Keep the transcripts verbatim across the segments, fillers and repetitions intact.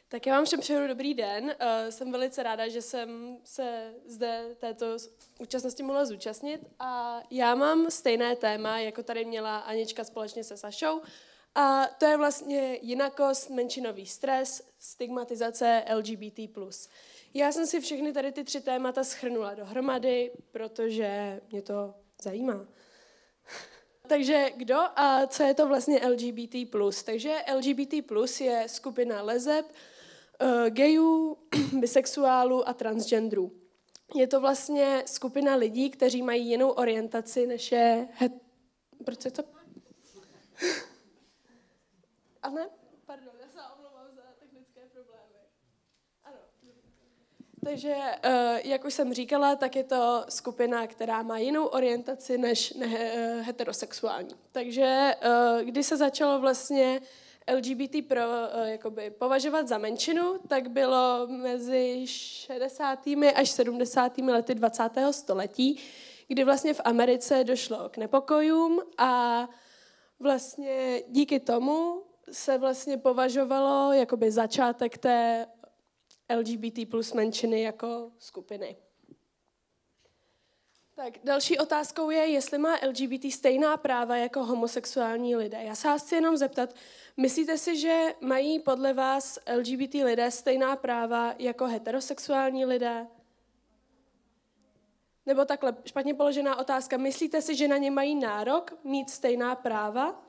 Tak já vám všem přeju dobrý den. Uh, jsem velice ráda, že jsem se zde této účastnosti mohla zúčastnit. A já mám stejné téma, jako tady měla Anička společně se Sašou. A to je vlastně jinakost, menšinový stres, stigmatizace L G B T plus. Já jsem si všechny tady ty tři témata shrnula dohromady, protože mě to zajímá. Takže kdo a co je to vlastně L G B T plus? Takže L G B T plus je skupina leseb, gayů, bisexuálů a transgenderů. Je to vlastně skupina lidí, kteří mají jinou orientaci, než je... Het... Proč je to? A ne? Pardon, já se omlouvám za technické problémy. Ano. Takže, jak už jsem říkala, tak je to skupina, která má jinou orientaci než heterosexuální. Takže když se začalo vlastně L G B T pro, jakoby, považovat za menšinu, tak bylo mezi šedesátými až sedmdesátými lety dvacátého století, kdy vlastně v Americe došlo k nepokojům a vlastně díky tomu se vlastně považovalo jakoby začátek té L G B T plus menšiny jako skupiny. Tak další otázkou je, jestli má L G B T stejná práva jako homosexuální lidé. Já se vás chci jenom zeptat, myslíte si, že mají podle vás L G B T lidé stejná práva jako heterosexuální lidé? Nebo takhle, špatně položená otázka, myslíte si, že na ně mají nárok mít stejná práva?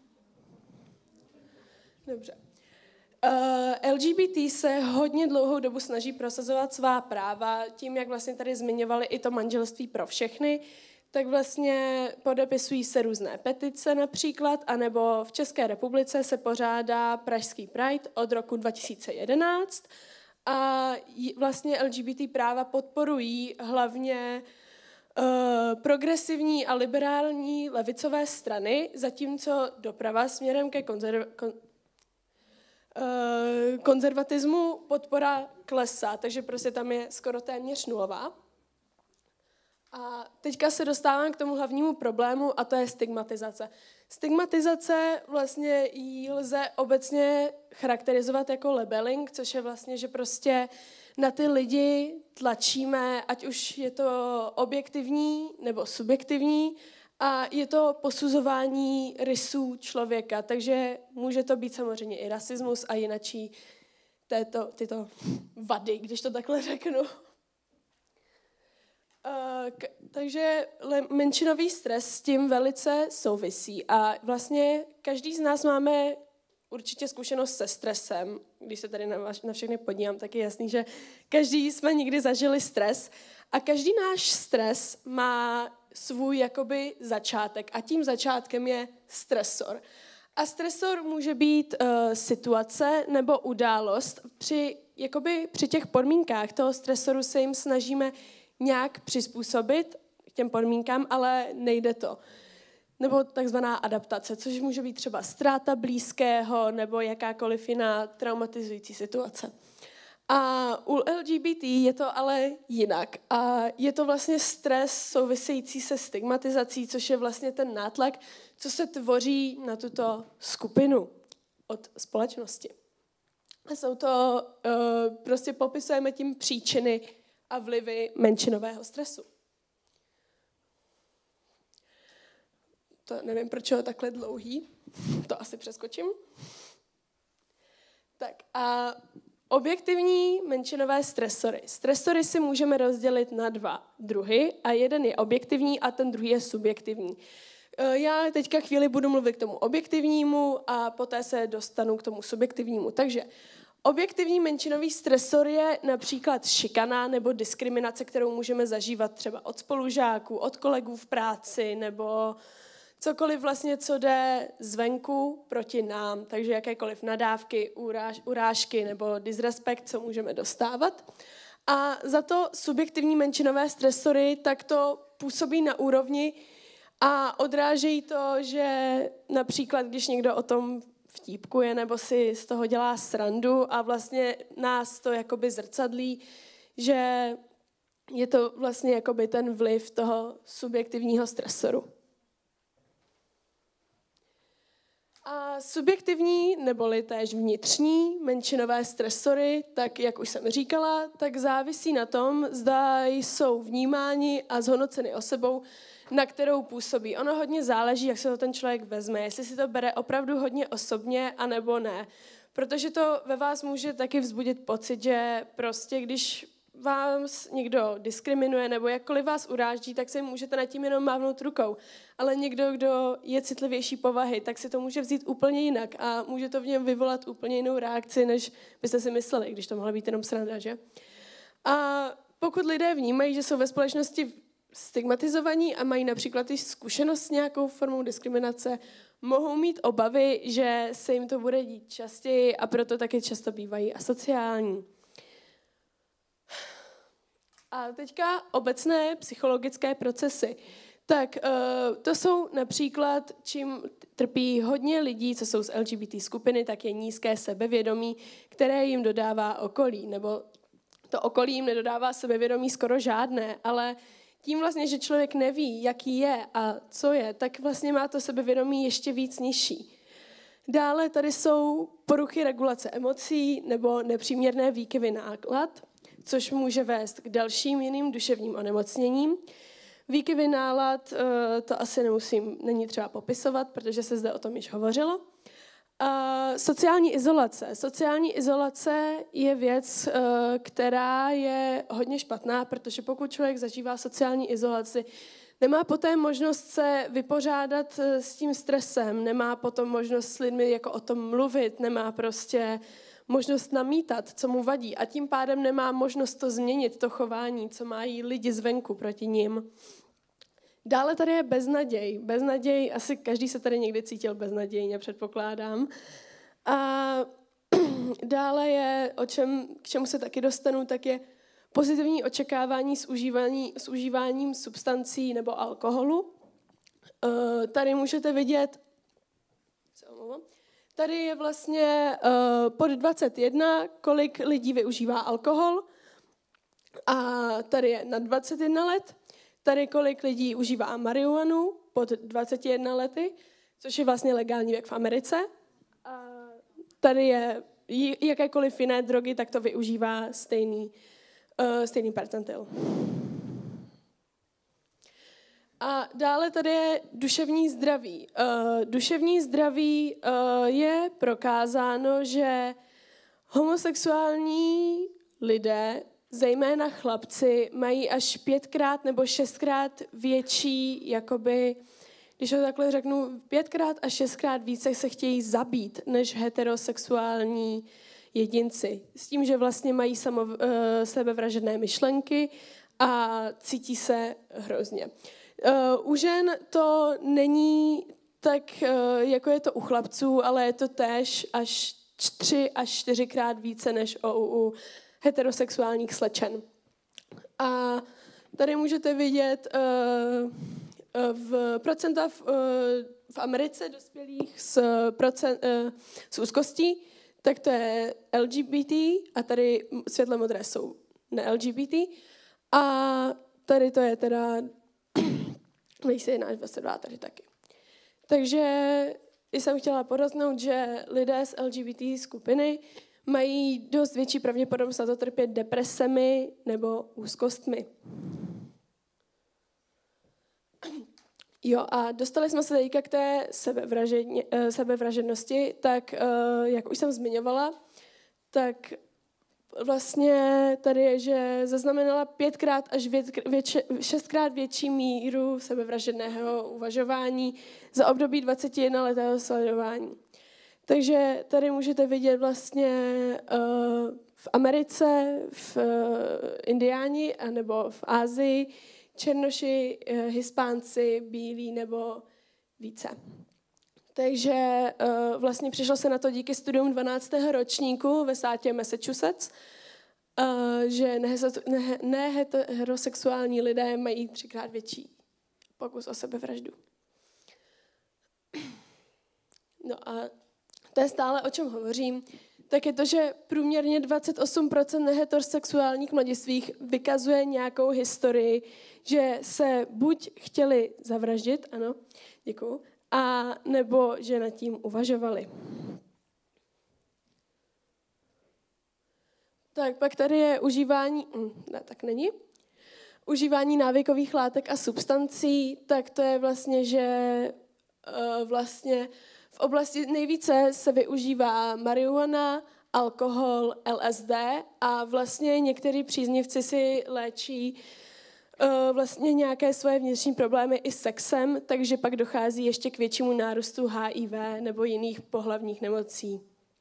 Dobře. Uh, L G B T se hodně dlouhou dobu snaží prosazovat svá práva, tím, jak vlastně tady zmiňovali i to manželství pro všechny, tak vlastně podepisují se různé petice například, anebo v České republice se pořádá Pražský Pride od roku dva tisíce jedenáct a vlastně L G B T práva podporují hlavně uh, progresivní a liberální levicové strany, zatímco doprava směrem ke konzerv- kon- uh, konzervatismu podpora klesá, takže prostě tam je skoro téměř nulová. A teďka se dostávám k tomu hlavnímu problému a to je stigmatizace. Stigmatizace vlastně ji lze obecně charakterizovat jako labeling, což je vlastně, že prostě na ty lidi tlačíme, ať už je to objektivní nebo subjektivní, a je to posuzování rysů člověka, takže může to být samozřejmě i rasismus a jinačí této, tyto vady, když to takhle řeknu. Uh, k, takže le, menšinový stres s tím velice souvisí a vlastně každý z nás máme určitě zkušenost se stresem. Když se tady na, vaš, na všechny podívám, tak je jasný, že každý jsme někdy zažili stres a každý náš stres má svůj jakoby začátek a tím začátkem je stresor. A stresor může být uh, situace nebo událost. Při, jakoby, při těch podmínkách toho stresoru se jim snažíme nějak přizpůsobit těm podmínkám, ale nejde to. Nebo takzvaná adaptace, což může být třeba ztráta blízkého nebo jakákoliv jiná traumatizující situace. A u L G B T je to ale jinak. A je to vlastně stres související se stigmatizací, což je vlastně ten nátlak, co se tvoří na tuto skupinu od společnosti. A jsou to, uh, prostě popisujeme tím příčiny a vlivy menšinového stresu. To nevím, proč je takhle dlouhý. To asi přeskočím. Tak a objektivní menšinové stresory. Stresory si můžeme rozdělit na dva druhy a jeden je objektivní a ten druhý je subjektivní. Já teďka chvíli budu mluvit k tomu objektivnímu a poté se dostanu k tomu subjektivnímu. Takže objektivní menšinový stresor je například šikana nebo diskriminace, kterou můžeme zažívat třeba od spolužáků, od kolegů v práci nebo cokoliv vlastně, co jde zvenku proti nám. Takže jakékoliv nadávky, uráž, urážky nebo disrespekt, co můžeme dostávat. A za to subjektivní menšinové stresory tak to působí na úrovni a odrážejí to, že například, když někdo o tom vtípkuje nebo si z toho dělá srandu a vlastně nás to jakoby zrcadlí, že je to vlastně jakoby ten vliv toho subjektivního stresoru. A subjektivní, neboli též vnitřní menšinové stresory, tak jak už jsem říkala, tak závisí na tom, zda jsou vnímáni a zhodnoceny osobou, na kterou působí. Ono hodně záleží, jak se to ten člověk vezme, jestli si to bere opravdu hodně osobně, anebo ne. Protože to ve vás může taky vzbudit pocit, že prostě když vás někdo diskriminuje nebo jakkoliv vás uráží, tak si můžete nad tím jenom mávnout rukou. Ale někdo, kdo je citlivější povahy, tak si to může vzít úplně jinak a může to v něm vyvolat úplně jinou reakci, než byste si mysleli, když to mohla být jenom sranda, že? A pokud lidé vnímají, že jsou ve společnosti stigmatizovaní a mají například i zkušenost s nějakou formou diskriminace, mohou mít obavy, že se jim to bude dít častěji a proto taky často bývají asociální. A teďka obecné psychologické procesy. Tak to jsou například, čím trpí hodně lidí, co jsou z L G B T skupiny, tak je nízké sebevědomí, které jim dodává okolí. Nebo to okolí jim nedodává sebevědomí skoro žádné, ale tím vlastně, že člověk neví, jaký je a co je, tak vlastně má to sebevědomí ještě víc nižší. Dále tady jsou poruchy regulace emocí nebo nepříměrné výkyvy nálad, což může vést k dalším jiným duševním onemocněním. Výkyvy nálad, to asi nemusím, není třeba popisovat, protože se zde o tom již hovořilo. A sociální izolace. Sociální izolace je věc, která je hodně špatná, protože pokud člověk zažívá sociální izolaci, nemá poté možnost se vypořádat s tím stresem, nemá potom možnost s lidmi jako o tom mluvit, nemá prostě možnost namítat, co mu vadí a tím pádem nemá možnost to změnit, to chování, co mají lidi zvenku proti nim. Dále tady je beznaděj. Beznaděj, asi každý se tady někdy cítil beznadějně, předpokládám. A dále je, o čem, k čemu se taky dostanu, tak je pozitivní očekávání s, užívání, s užíváním substancí nebo alkoholu. Tady můžete vidět, tady je vlastně pod dvacet jedna, kolik lidí využívá alkohol. A tady je nad dvacet jedna let. Tady kolik lidí užívá marihuanu pod dvacet jedna lety, což je vlastně legální věk v Americe. A tady je jakékoliv jiné drogy, tak to využívá stejný, uh, stejný percentil. A dále tady je duševní zdraví. Uh, duševní zdraví uh, je prokázáno, že homosexuální lidé, zejména chlapci, mají až pětkrát nebo šestkrát větší, jakoby, když to takhle řeknu, pětkrát až šestkrát více se chtějí zabít než heterosexuální jedinci. S tím, že vlastně mají samo, uh, sebevražedné myšlenky a cítí se hrozně. Uh, u žen to není tak, uh, jako je to u chlapců, ale je to též až tři až čtyřikrát více než u, u heterosexuálních slečen. A tady můžete vidět uh, v procenta v, uh, v Americe dospělých s, procent, uh, s úzkostí, tak to je L G B T a tady světle modré jsou ne L G B T a tady to je teda dvacet jedna až dvacet dva tady taky. Takže jsem chtěla podotknout, že lidé z L G B T skupiny mají dost větší pravděpodobnost na to trpět depresemi nebo úzkostmi. Jo, a dostali jsme se teďka k té sebevražednosti, tak jak už jsem zmiňovala, tak vlastně tady je, že zaznamenala pětkrát až větši, šestkrát větší míru sebevražedného uvažování za období dvacetijednoletého sledování. Takže tady můžete vidět vlastně uh, v Americe, v uh, Indiáni nebo v Asii, černoši, uh, Hispánci, bílí nebo více. Takže uh, vlastně přišlo se na to díky studium dvanáctého ročníku ve státě Massachusetts, uh, že neheterosexuální lidé mají třikrát větší pokus o sebevraždu. No a to je stále, o čem hovořím, tak je to, že průměrně dvacet osm procent neheterosexuálních mladistvých vykazuje nějakou historii, že se buď chtěli zavraždit, ano, děkuju, a nebo že nad tím uvažovali. Tak pak tady je užívání, ne, tak není. Užívání návykových látek a substancí, tak to je vlastně, že uh, vlastně v oblasti nejvíce se využívá marihuana, alkohol, L S D a vlastně některý příznivci si léčí uh, vlastně nějaké svoje vnitřní problémy i sexem, takže pak dochází ještě k většímu nárůstu H I V nebo jiných pohlavních nemocí.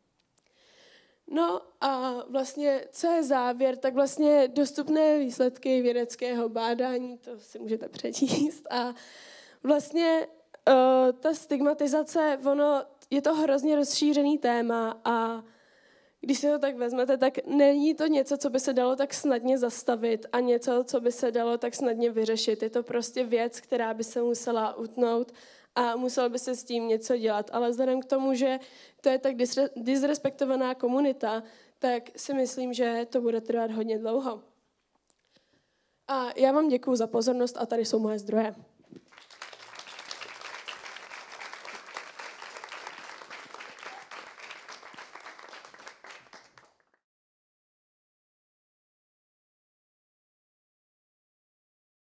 No a vlastně, co je závěr, tak vlastně dostupné výsledky vědeckého bádání, to si můžete přečíst. A vlastně uh, ta stigmatizace, ono, je to hrozně rozšířený téma a když si to tak vezmete, tak není to něco, co by se dalo tak snadně zastavit a něco, co by se dalo tak snadně vyřešit. Je to prostě věc, která by se musela utnout a musel by se s tím něco dělat. Ale vzhledem k tomu, že to je tak disre- disrespektovaná komunita, tak si myslím, že to bude trvat hodně dlouho. A já vám děkuju za pozornost a tady jsou moje zdroje.